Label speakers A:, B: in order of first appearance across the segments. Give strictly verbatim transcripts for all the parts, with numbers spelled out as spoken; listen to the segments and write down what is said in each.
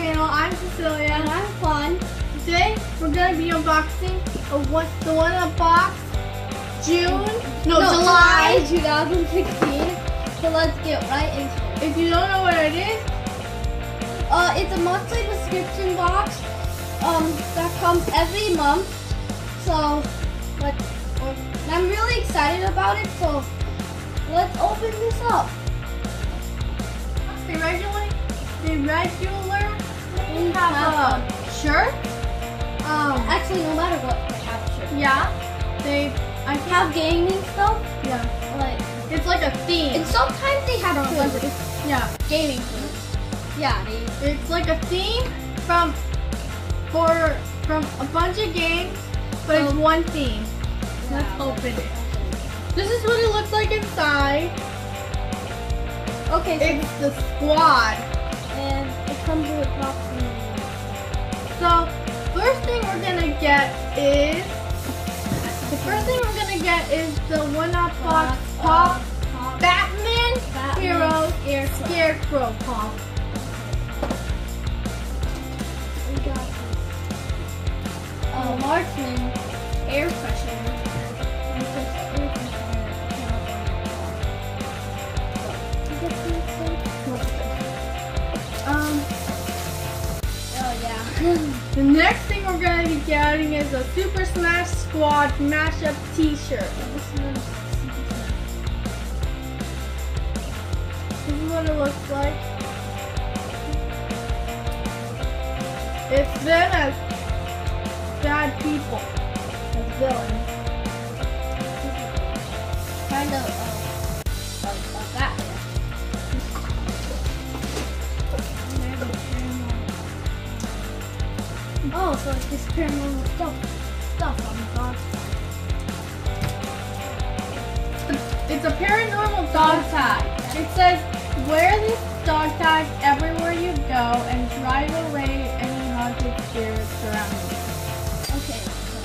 A: channel. I'm Cecilia.
B: And I'm Fun.
A: Today we're gonna be unboxing of what the one up box June no,
B: no
A: July.
B: July twenty sixteen. So let's get right into it.
A: If you don't know what it is,
B: Uh, it's a monthly subscription box um, that comes every month. So, let I'm really excited about it. So, let's open this up.
A: the regular, the regular,
B: We
A: have
B: have
A: a shirt. Um,
B: Actually, no matter what, they have a shirt.
A: yeah, they. I
B: They have gaming stuff.
A: Yeah,
B: Like,
A: it's like a theme.
B: and sometimes they have
A: From a bunch
B: food.
A: of- yeah,
B: Gaming food. Yeah, they.
A: it's like a theme from for from a bunch of games, but it's
B: Oh.
A: one theme. Let's
B: yeah.
A: open it. This is what it looks like inside.
B: Okay, so
A: It's the squad.
B: and it comes with boxing.
A: So first thing we're gonna get is the first thing we're gonna get is the one up box pop Batman,
B: Batman
A: Hero
B: Scarecrow.
A: Scarecrow pop.
B: We got this. Uh, Marksman air freshener. And just air freshener. You get these,
A: Um,
B: oh yeah.
A: the next thing we're gonna be getting is a Super Smash Squad mashup T-shirt.
B: This one's
A: This is what it looks like. It's them as bad people, as villains.
B: kind of uh, like, like that. Oh, so it's just paranormal stuff, stuff on the box.
A: It's a paranormal dog tag. It says, wear this dog tag everywhere you go and drive away any haunted spirits surrounding you.
B: Okay.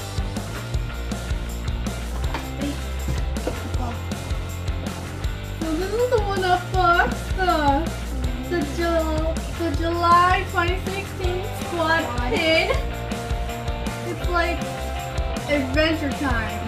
A: So this is the one up box, the, the, Ju- the July twenty sixteen squad pin. It's like Adventure Time.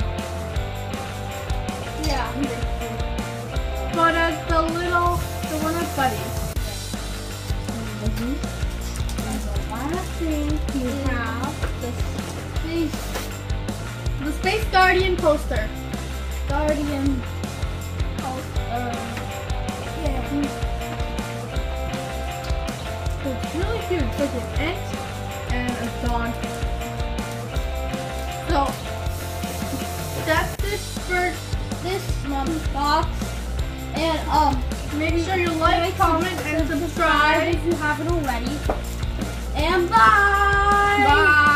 B: Yeah.
A: But as the little, the one up buddies.
B: And the last thing you have the Space
A: The Space Guardian poster.
B: Guardian poster. Yeah.
A: So it's really cute. It's like an ant and a dog. So that's it for
B: This month's box. And um,
A: make sure you like, comment, and subscribe.
B: if you haven't already. And bye.
A: Bye.